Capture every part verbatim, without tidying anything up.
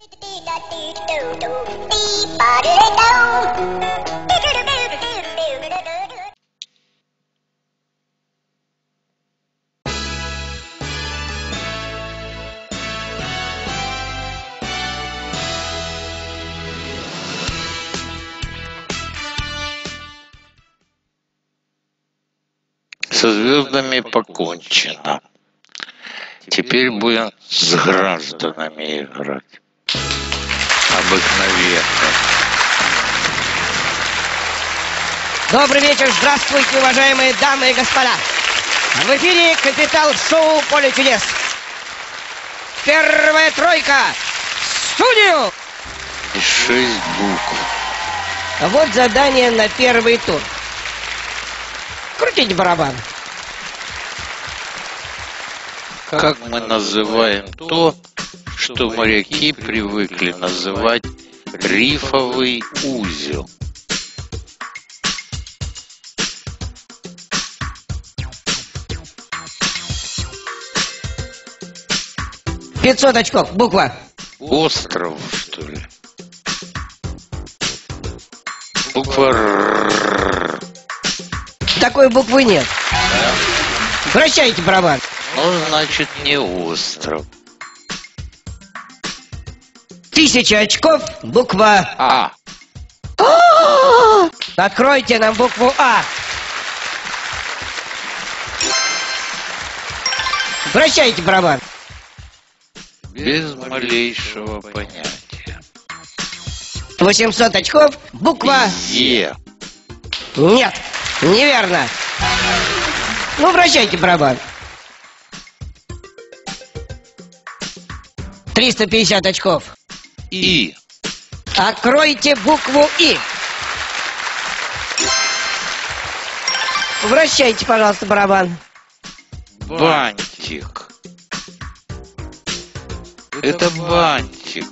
Со звездами покончено. Теперь будем с гражданами играть. Обыкновенно. Добрый вечер, здравствуйте, уважаемые дамы и господа. В эфире капитал-шоу «Поле чудес». Первая тройка. В студию! И шесть букв. Вот задание на первый тур. Крутите барабан. Как мы называем то, что моряки привыкли называть рифовый узел? пятьсот очков. Буква. Остров, что ли? Буква Р. Такой буквы нет. Да? Вращайте барабан. Ну, значит, не остров. Тысяча очков. Буква А. А. Откройте нам букву А. Вращайте барабан. Без малейшего понятия. восемьсот очков. Буква Е. Нет, неверно. Ну, вращайте барабан. триста пятьдесят очков. И. Откройте букву И. Вращайте, пожалуйста, барабан. Бантик. Это бантик.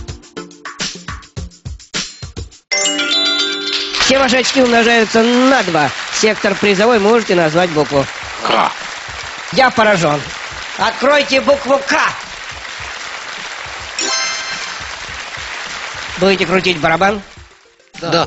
Все ваши очки умножаются на два. Сектор призовой, можете назвать букву К. Я поражен. Откройте букву К. Будете крутить барабан? Да.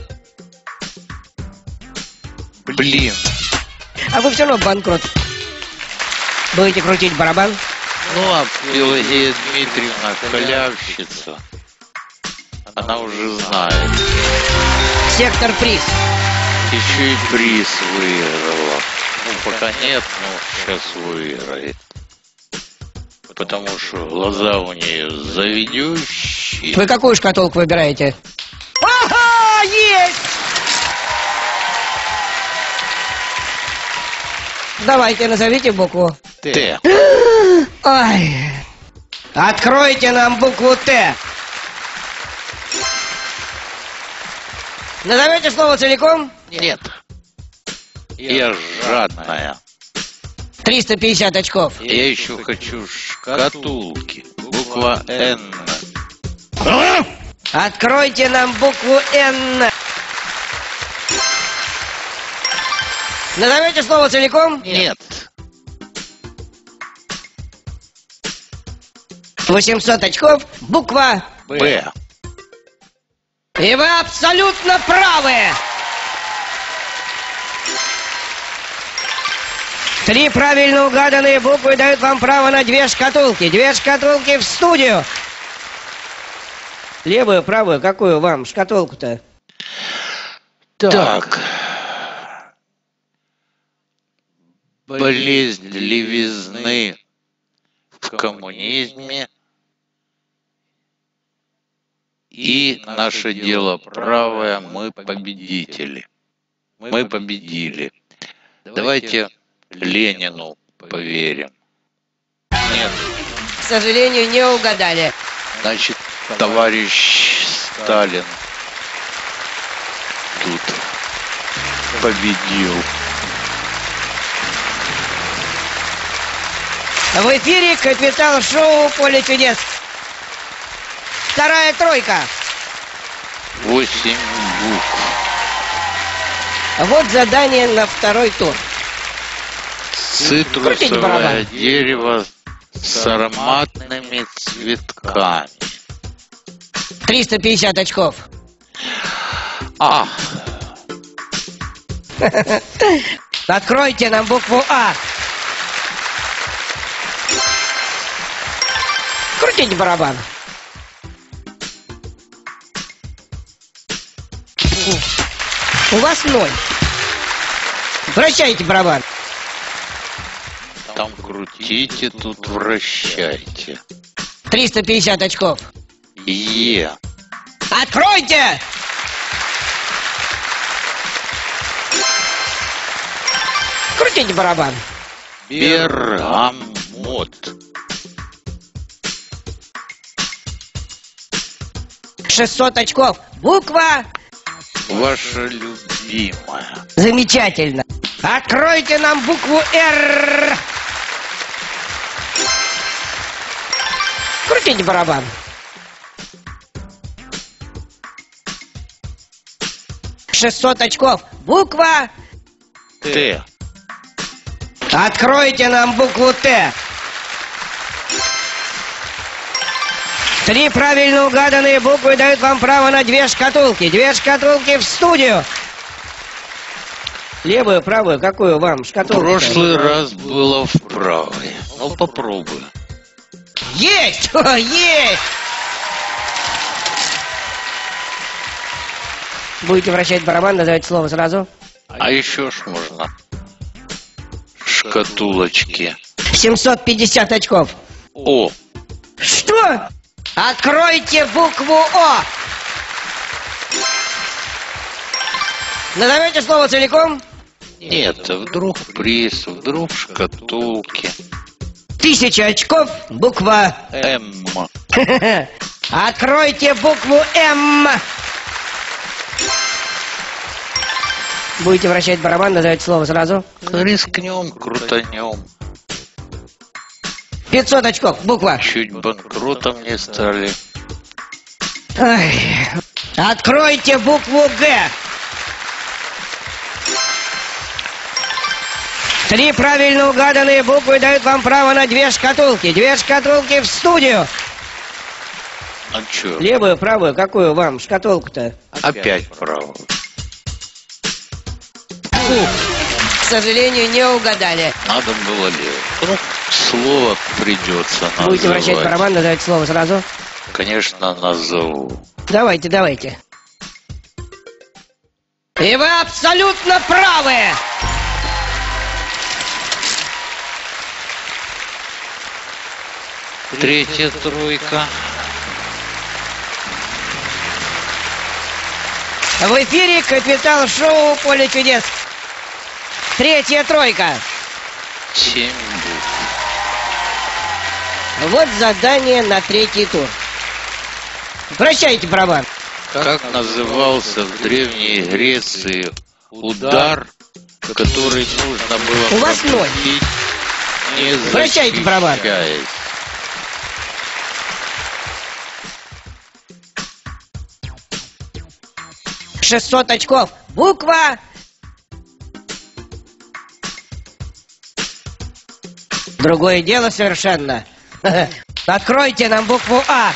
Блин. А вы все равно банкрот. Будете крутить барабан? Ну, а Пелагея Дмитриевна халявщица. Она уже знает. Сектор приз. Еще и приз выиграла. Ну, пока нет, но сейчас выиграет. Потому что глаза у нее заведущие. Вы какую шкатулку выбираете? Ага, есть! Давайте, назовите букву Т. Ай. Откройте нам букву Т. Назовете слово целиком? Нет. Я жадная. триста пятьдесят очков. Я еще хочу шкатулки. Буква Н. Откройте нам букву Н. Назовете слово целиком? Нет. восемьсот очков. Буква Б. И вы абсолютно правы. Три правильно угаданные буквы дают вам право на две шкатулки. Две шкатулки в студию. Левую, правую, какую вам шкатулку-то? Так. Болезнь левизны в коммунизме и наше дело правое, мы победители. Мы победили. Давайте Ленину поверим. Нет. К сожалению, не угадали. Значит, товарищ Сталин тут победил. В эфире капитал-шоу «Поле чудес». Вторая тройка. Восемь букв. Вот задание на второй тур. Цитрусовое дерево с ароматными цветками. триста пятьдесят очков. А. Откройте нам букву А. Крутите барабан. У вас ноль. Вращайте барабан. Там крутите, тут вращайте. триста пятьдесят очков. Е. Откройте! Крутите барабан. Бергамот. шестьсот очков. Буква. Ваша любимая. Замечательно. Откройте нам букву Р. Крутите барабан. шестьсот очков. Буква. Т. Откройте нам букву Т. Три правильно угаданные буквы дают вам право на две шкатулки. Две шкатулки в студию. Левую, правую, какую вам В шкатулку? прошлый раз было в правой. Ну попробуй. Есть! О, есть! Будете вращать барабан, назовите слово сразу. А еще ж можно. Шкатулочки. семьсот пятьдесят очков. О. Что? Откройте букву О. Назовете слово целиком? Нет, вдруг приз, вдруг шкатулки. Тысяча очков, буква М. Откройте букву М. Будете вращать барабан, назовите слово сразу. Рискнем, крутанем. пятьсот очков, буква. Чуть банкротом не стали. Ай. Откройте букву Г. Три правильно угаданные буквы дают вам право на две шкатулки. Две шкатулки в студию. Ну чё? Левую, правую, какую вам шкатулку-то? Опять право. Фу, к сожалению, не угадали. Надо было лево. Ну, слово придется Будете вращать называть. барабан, назовите слово сразу. Конечно, назову. Давайте, давайте. И вы абсолютно правы! Третья тройка. В эфире капитал-шоу «Поле чудес». Третья тройка. Семь букв. Вот задание на третий тур. Вращайте барабан. Как назывался в Древней Греции удар, который нужно было У вас ноль. пропустить, не Вращайте барабан. защищаясь? шестьсот очков. Буква. Другое дело совершенно. Откройте нам букву А.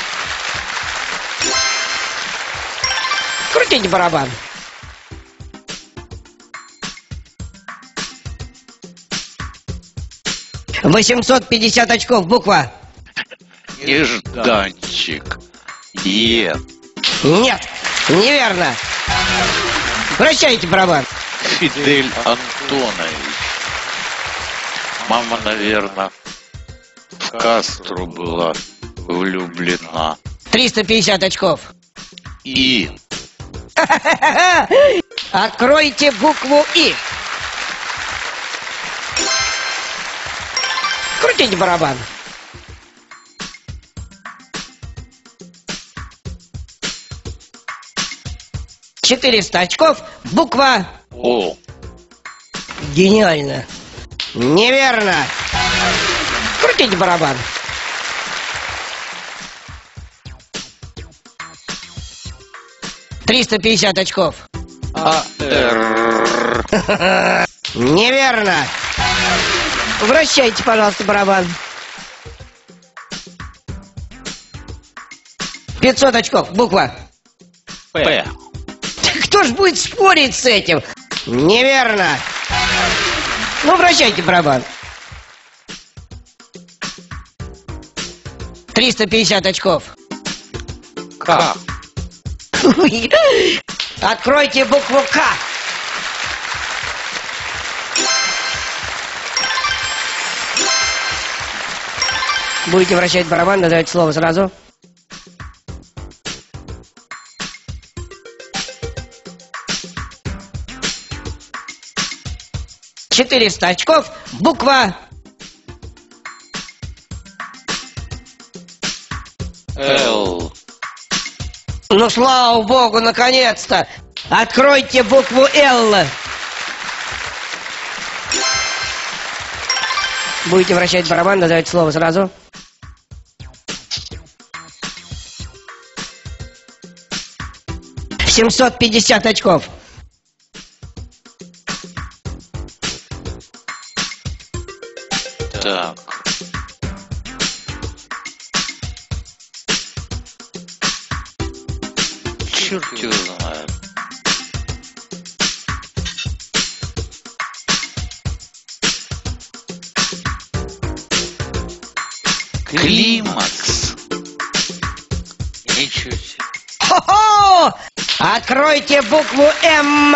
Крутите барабан. восемьсот пятьдесят очков. Буква. Нежданчик. Е. Нет, неверно. Вращайте барабан. Фидель Антонович. Мама, наверное, в Кастро была влюблена. триста пятьдесят очков. И. Откройте букву И. Крутите барабан. четыреста очков. Буква О. Гениально. Неверно. Крутите барабан. триста пятьдесят очков. А. Р. Неверно. Вращайте, пожалуйста, барабан. пятьсот очков. Буква П. Кто ж будет спорить с этим? Неверно. Ну, вращайте барабан. триста пятьдесят очков. К. Откройте букву К. Будете вращать барабан, назовите слово сразу. четыреста очков. Буква Л. Ну, слава богу, наконец-то! Откройте букву Л. Будете вращать барабан, назовите слово сразу. семьсот пятьдесят очков. Так. Черт его знает. Климакс. Ничего себе. Хо-хо! Откройте букву М.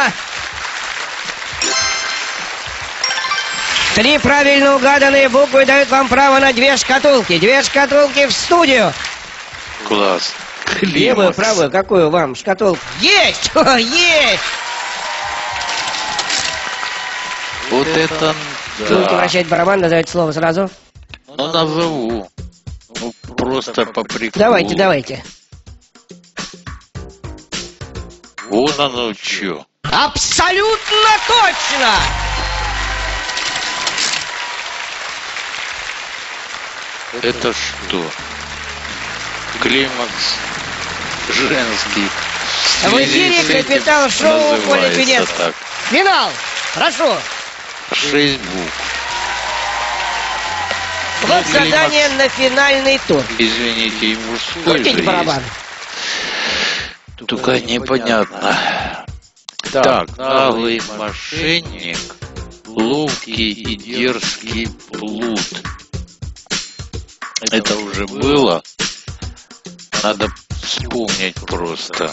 Три правильно угаданные буквы дают вам право на две шкатулки. Две шкатулки в студию. Класс. Левую, правую, какую вам шкатулку? Есть! О, есть! Вот это Будете да. вращать барабан, назовите слово сразу. Ну назову. Ну просто по приколу. Давайте, давайте. Вон оно чё. Абсолютно точно! Это что? Климакс женский. В эфире связи с этим капитал-шоу «Поле называется чудес». так. Финал! Прошу! Шесть букв. Вот Ну, задание Климакс, на финальный тур. извините, и мужской Крутите же барабан. есть. Только непонятно. Так, наглый мошенник, ловкий и дерзкий плут. Это уже было. Надо вспомнить просто.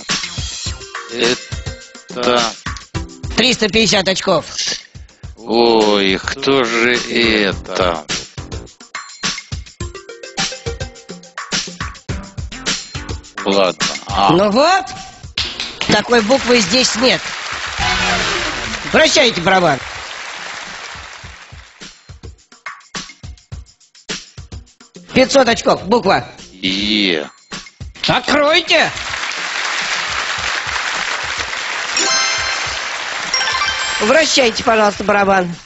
Это... триста пятьдесят очков. Ой, кто же это? Ладно. А, Ну вот, такой буквы здесь нет. Вращайте барабан. пятьсот очков. Буква. Е. Откройте. Вращайте, пожалуйста, барабан.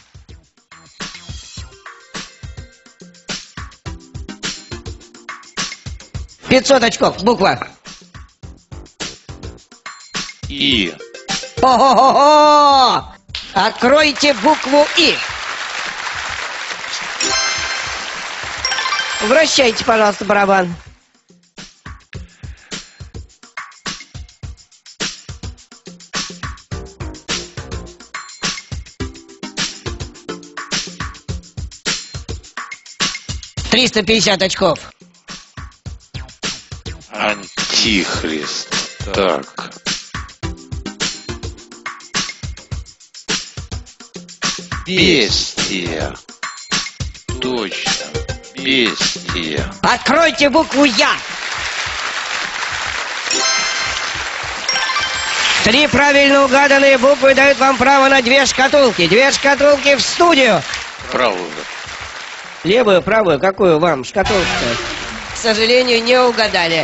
пятьсот очков. Буква. И. О-хо-хо-хо! Откройте букву И. Вращайте, пожалуйста, барабан. триста пятьдесят очков. Антихрист. Так. Бестия. Точно. Бестия. Откройте букву Я. Три правильно угаданные буквы дают вам право на две шкатулки. Две шкатулки в студию. Правда. Левую, правую, какую вам шкатулку-то? К сожалению, не угадали.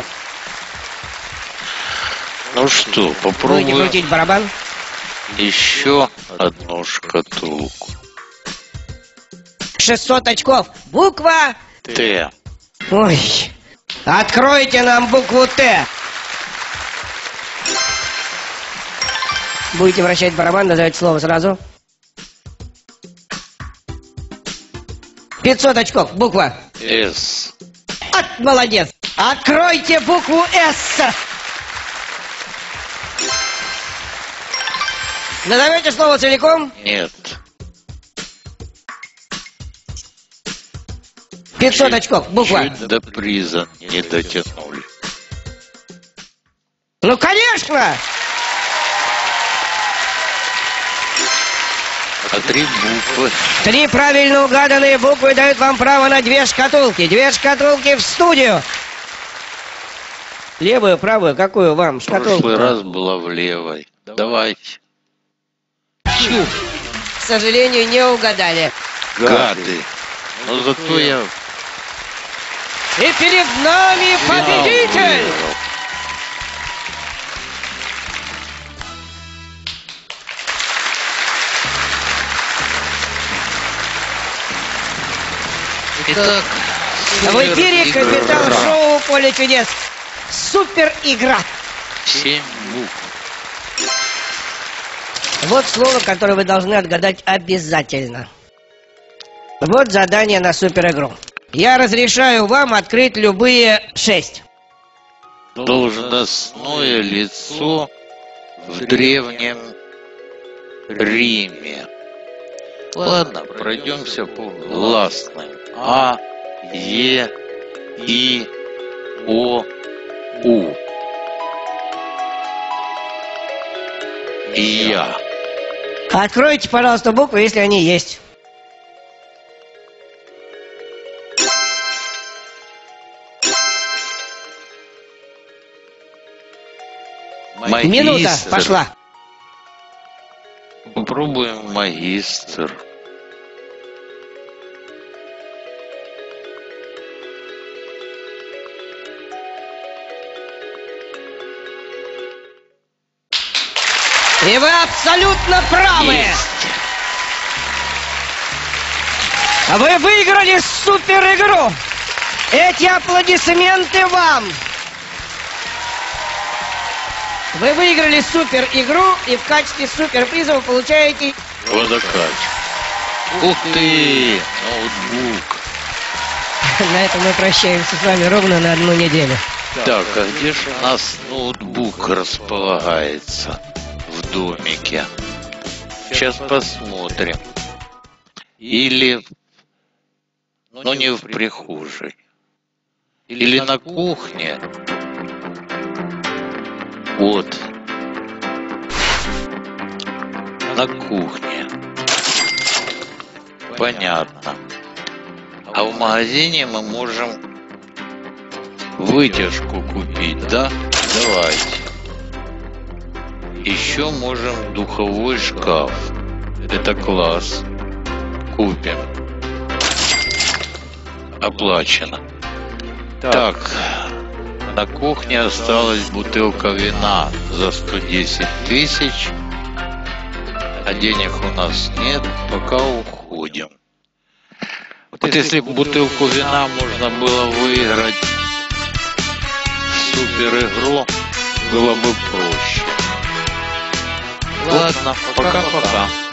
Ну что, Будете попробуем крутить барабан? еще одну шкатулку. шестьсот очков. Буква... Т. Ой. Откройте нам букву Т. Будете вращать барабан, назовите слово сразу. пятьсот очков. Буква. С. От, молодец. Откройте букву «С». Назовете слово целиком? Нет. пятьсот очков. Буква. Чуть до приза не дотянули. Ну, конечно! А три буквы. Три правильно угаданные буквы дают вам право на две шкатулки. Две шкатулки в студию. Левую, правую, какую вам В шкатулку? прошлый раз была в левой. Давайте. Чу. К сожалению, не угадали. Гады. Но зато я И перед нами победитель! выиграл. Итак, В эфире супер капитал игра. шоу «Поле чудес». Супер игра. Семь букв. Вот слово, которое вы должны отгадать обязательно. Вот задание на супер игру. Я разрешаю вам открыть любые шесть. Должностное лицо в Древнем Риме. Ладно, пройдемся по гласным. А, Е, И, О, У. И я. Откройте, пожалуйста, буквы, если они есть. Магистр. Минута пошла. Попробуем магистр. И вы абсолютно правы. Есть. Вы выиграли супер игру. Эти аплодисменты вам. Вы выиграли супер игру, и в качестве суперприза вы получаете... Водокач. Ух ты! Ноутбук. На этом мы прощаемся с вами ровно на одну неделю. Так, а где же у нас ноутбук располагается в домике? Сейчас посмотрим. Или, но не в прихожей. Или на кухне. Вот. На кухне. Понятно. А в магазине мы можем вытяжку купить, да? Давайте. Еще можем духовой шкаф. Это класс. Купим. Оплачено. Так. На кухне осталась бутылка вина за сто десять тысяч. А денег у нас нет. Пока уходим. Вот если бы бутылку вина можно было выиграть в супер игру, было бы проще. Ладно, пока-пока.